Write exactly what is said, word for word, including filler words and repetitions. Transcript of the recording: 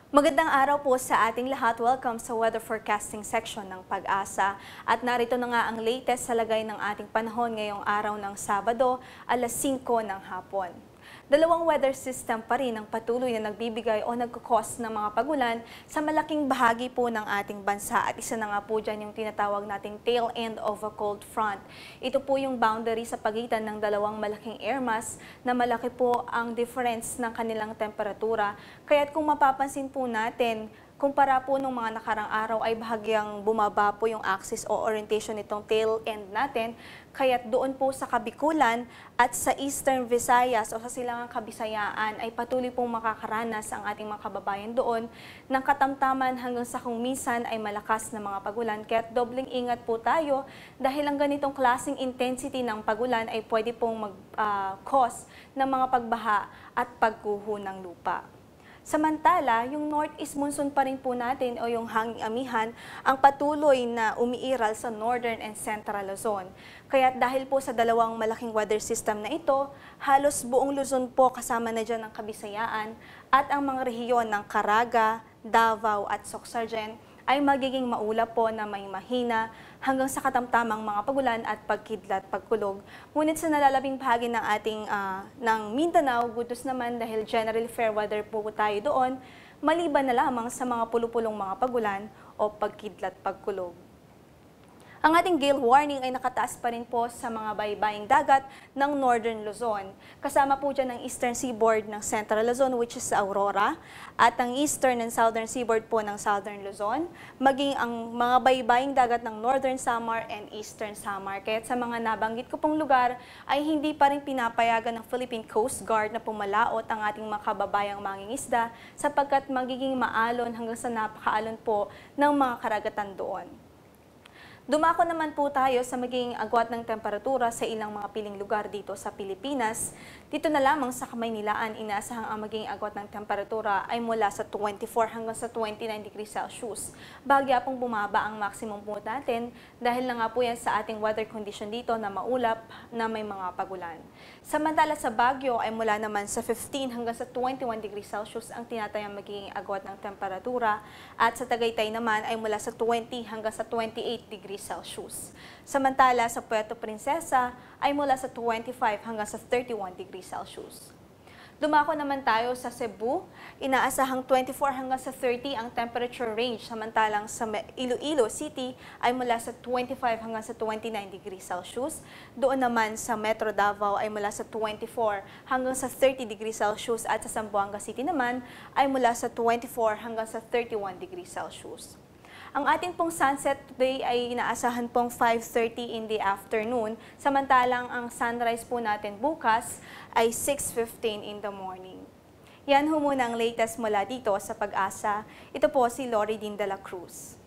Magandang araw po sa ating lahat. Welcome sa weather forecasting section ng Pag-asa. At narito na nga ang latest sa lagay ng ating panahon ngayong araw ng Sabado, alas singko ng hapon. Dalawang weather system pa rin ang patuloy na nagbibigay o nagkukos ng mga pagulan sa malaking bahagi po ng ating bansa. At isa na nga po dyan yung tinatawag nating tail end of a cold front. Ito po yung boundary sa pagitan ng dalawang malaking air mass na malaki po ang difference ng kanilang temperatura. Kaya't kung mapapansin po natin, kumpara po nung mga nakarang araw ay bahagyang bumaba po yung axis o orientation nitong tail end natin. Kaya't doon po sa Kabikulan at sa Eastern Visayas o sa Silangang Kabisayaan ay patuloy pong makakaranas ang ating mga kababayan doon ng katamtaman hanggang sa kung minsan ay malakas na mga pagulan. Kaya't dobling ingat po tayo dahil ang ganitong klaseng intensity ng pagulan ay pwede pong mag-cause uh, ng mga pagbaha at pagguho ng lupa. Samantala, yung northeast monsoon pa rin po natin o yung hanging amihan ang patuloy na umiiral sa northern and central Luzon. Kaya dahil po sa dalawang malaking weather system na ito, halos buong Luzon po kasama na dyan ang Kabisayaan at ang mga rehiyon ng Caraga, Davao at Soxargen ay magiging maulap po na may mahina hanggang sa katamtamang mga pagulan at pagkidlat, pagkulog. Ngunit sa nalalabing bahagi ng ating uh, ng Mindanao, good news naman dahil generally fair weather po tayo doon, maliban na lamang sa mga pulupulong mga pagulan o pagkidlat, pagkulog. Ang ating gale warning ay nakataas pa rin po sa mga baybaying dagat ng Northern Luzon. Kasama po dyan ang eastern seaboard ng Central Luzon, which is Aurora, at ang eastern and southern seaboard po ng Southern Luzon, maging ang mga baybaying dagat ng Northern Samar and Eastern Samar. Kaya sa mga nabanggit ko pong lugar ay hindi pa rin pinapayagan ng Philippine Coast Guard na pumalaot ang ating mga kababayang mangingisda sapagkat magiging maalon hanggang sa napakaalon po ng mga karagatan doon. Dumako naman po tayo sa magiging agwat ng temperatura sa ilang mga piling lugar dito sa Pilipinas. Dito na lamang sa Kamaynilaan, inaasahang ang magiging agwat ng temperatura ay mula sa twenty-four hanggang sa twenty-nine degrees Celsius. Bahagya pong bumaba ang maximum po natin dahil na nga po yan sa ating weather condition dito na maulap na may mga pagulan. Samantala sa Baguio ay mula naman sa fifteen hanggang sa twenty-one degrees Celsius ang tinatayang magiging agwat ng temperatura at sa Tagaytay naman ay mula sa twenty hanggang sa twenty-eight degrees Celsius. Samantala sa Puerto Princesa ay mula sa twenty-five hanggang sa thirty-one degrees Celsius. Dumako naman tayo sa Cebu, inaasahang twenty-four hanggang sa thirty ang temperature range, samantalang sa Iloilo City ay mula sa twenty-five hanggang sa twenty-nine degrees Celsius. Doon naman sa Metro Davao ay mula sa twenty-four hanggang sa thirty degrees Celsius at sa Zamboanga City naman ay mula sa twenty-four hanggang sa thirty-one degrees Celsius. Ang ating pong sunset today ay inaasahan pong five thirty in the afternoon, samantalang ang sunrise po natin bukas ay six fifteen in the morning. Yan ho muna ang latest mula dito sa Pag-asa. Ito po si Lori Din de la Cruz.